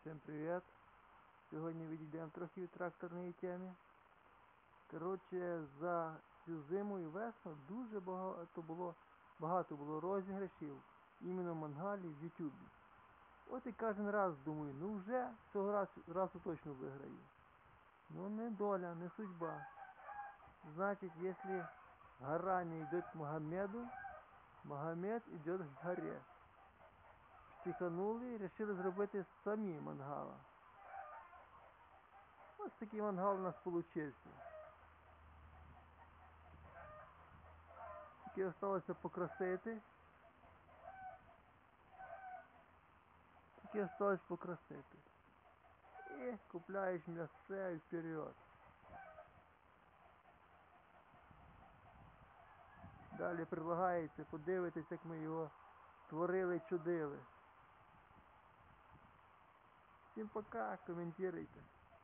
Всім привіт! Сьогодні відійдемо трохи від тракторної теми. Коротше, за цю зиму і весну дуже багато було розіграшів іменно мангалів в Ютубі. От і кожен раз думаю, ну вже цього разу точно виграю. Ну не доля, не судьба. Значить, якщо гора не йде к Магомеду, Магомед йде к горе. Психанули і вирішили зробити самі мангала. Ось такий мангал у нас получився. Тільки залишилося покрасити. І купляєш м'ясце і вперед. Далі прилагається подивитися, як ми його творили, чудили. Всім пока, коментуйте.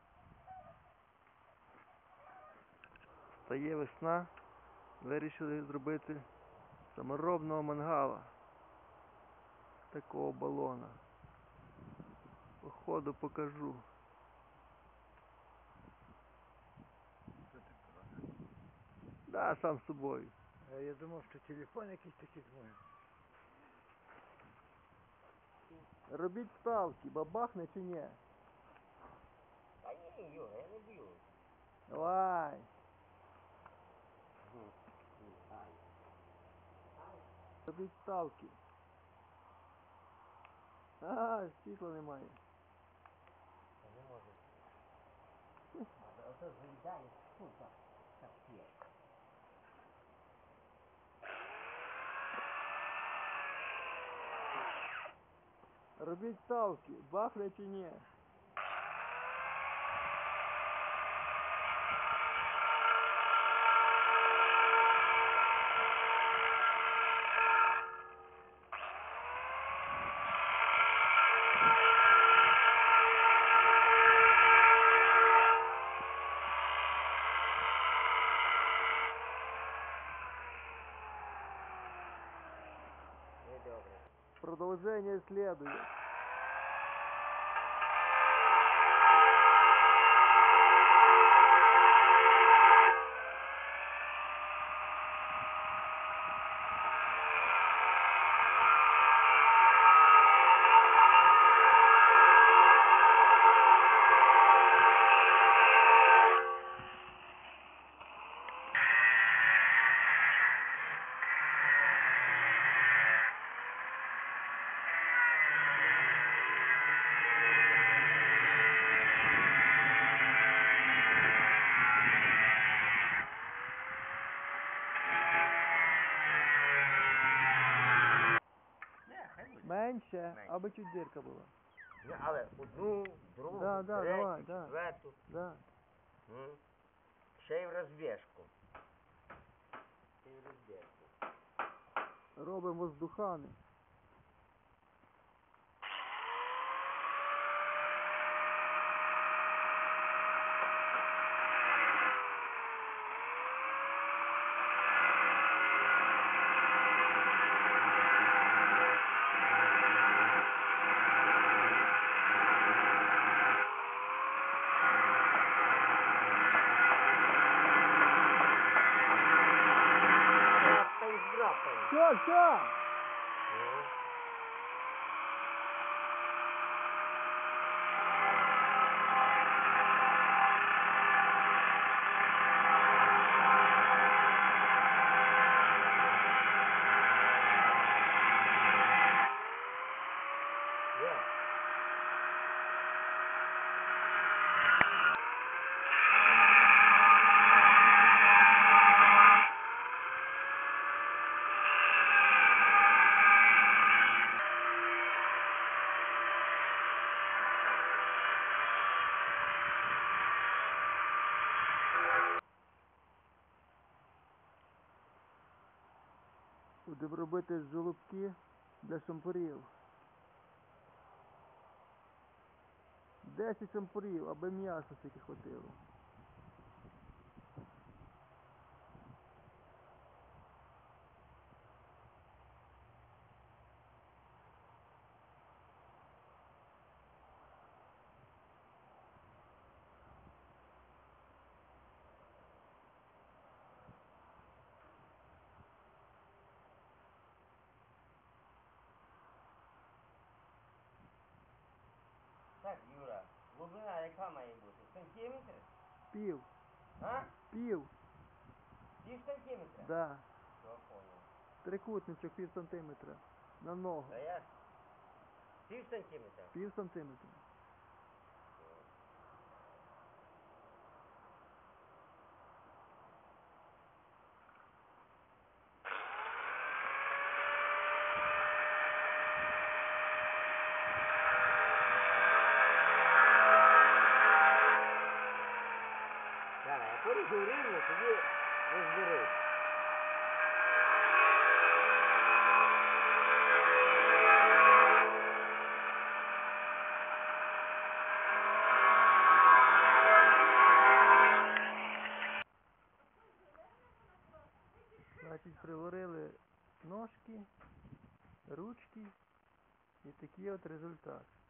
Стає весна, вирішили зробити саморобного мангала. Такого балона. Походу покажу. Да, сам з собою. Я думав, що телефон якийсь такий дзвонить. Робіть ставки, бабахне чи ні? Та ні, Юра, я не б'ю. Давай. Робіть ставки. А, світла немає. Не може. Ото заїдає, фу, так є. Робіть ставки, бахне чи ні? Недобре. Продолжение следует. Менше, аби чуть дирка була. Але одну, другу, Да, давай, третю, четверту. Да. Ще й в розбіжку. Робимо воздухани. Все. Будемо робити жолобки для шампурів. 10 шампурів, аби м'яса тільки хватило. Так, Юра, глибина яка має бути? Сантиметр? Пів. А? Пів. Пів сантиметра? Да. Все, понял. Трикутничок пів сантиметра. На ногу. Та я... Пів сантиметра? Пів сантиметра. Так, я поріжу рівно, тоді розберу. Значить, приварили ножки, ручки і такий от результат.